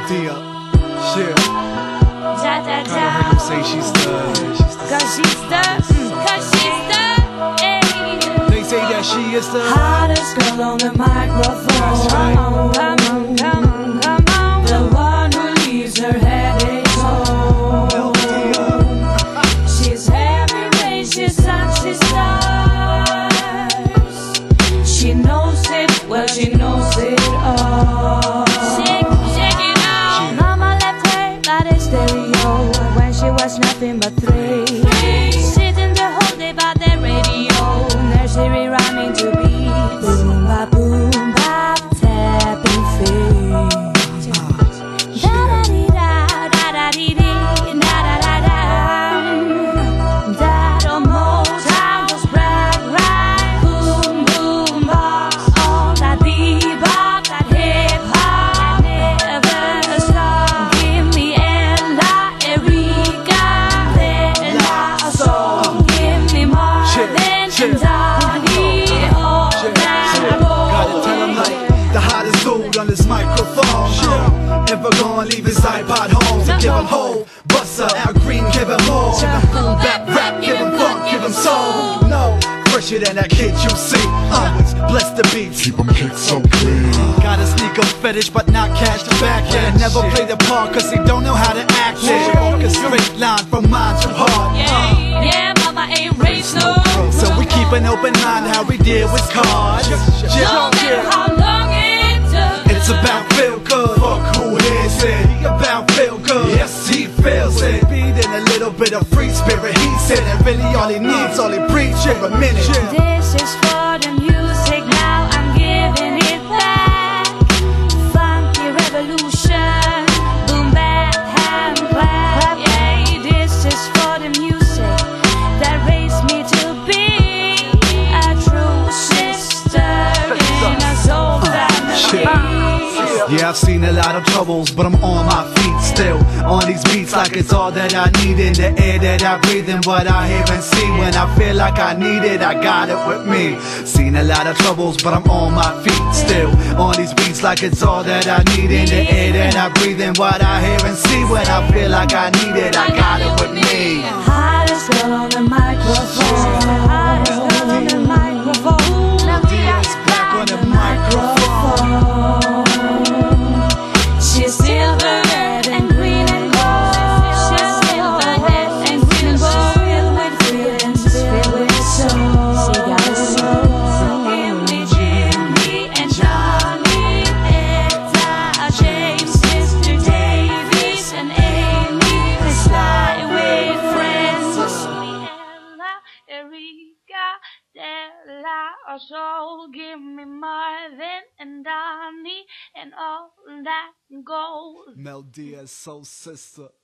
Dia, shit. Kinda heard him say she's the. They say that she is the hottest girl on the microphone. That's right. Come on. The one who leaves her headaches home. She's everywhere, she's such a star. She knows it, well she knows it all. Shake it out. Mama left her by the stereo when she was nothing but three. Sitting the whole day by the radio, nursery rhyming to beats. Boom ba boom ba, tapping feet. Da da dee da, da da dee dee, da da da da. That old Motown was right. Boom boom ba, all that bebop, that hip hop never stop. Give me Ella, Erica, Bella Soul. Give me Marvin and Donnie. All that gotta tell him like the hottest dude on this microphone. Never gonna leave his iPod home. So give him whole, Buster, Al Green, give him more. Give him boom bap rap, give him funk, give him soul. No, fresher than that kid you see. Always bless the beats. Keep them kicks so clean. Got a sneaker fetish but not cash to back it. Never play the part cause he don't know how to act it. Walk a straight line from mind to heart. yeah, mama ain't raised no. So we keep an open mind how we deal with cards. No matter how long it took. It's about feel good. Fuck who hears it. He about feel good. Yes, he feels it. Beat in a little bit of free spirit. He said that really all he needs, all he preach for a minute. This is for the music, now I'm giving it back. Funky revolution, boom bap, hand clap. Yeah, this is for the music that raised me to be a true sister in a soul family. Yeah, I've seen a lot of troubles, but I'm on my feet still. On these beats like it's all that I need. In the air that I breathe in, what I hear and see. When I feel like I need it, I got it with me. Seen a lot of troubles, but I'm on my feet still. On these beats like it's all that I need. In the air that I breathe in, what I hear and see. When I feel like I need it, I got it with me. Hottest girl on the microphone. Hottest girl on the microphone. Dia's back on the microphone. She's silver, red, and green and gold. She's silver, red, and green and gold. Filled with feelings, filled with soul. She got a soul. So give me Jimmy and Johnny, Etta, James, Mr. Davis, and Amy. Let's fly with friends. Ella, Erica, Della, Soul. Give me Marvin and Donnie and all that gold. Mel Diaz, soul sister.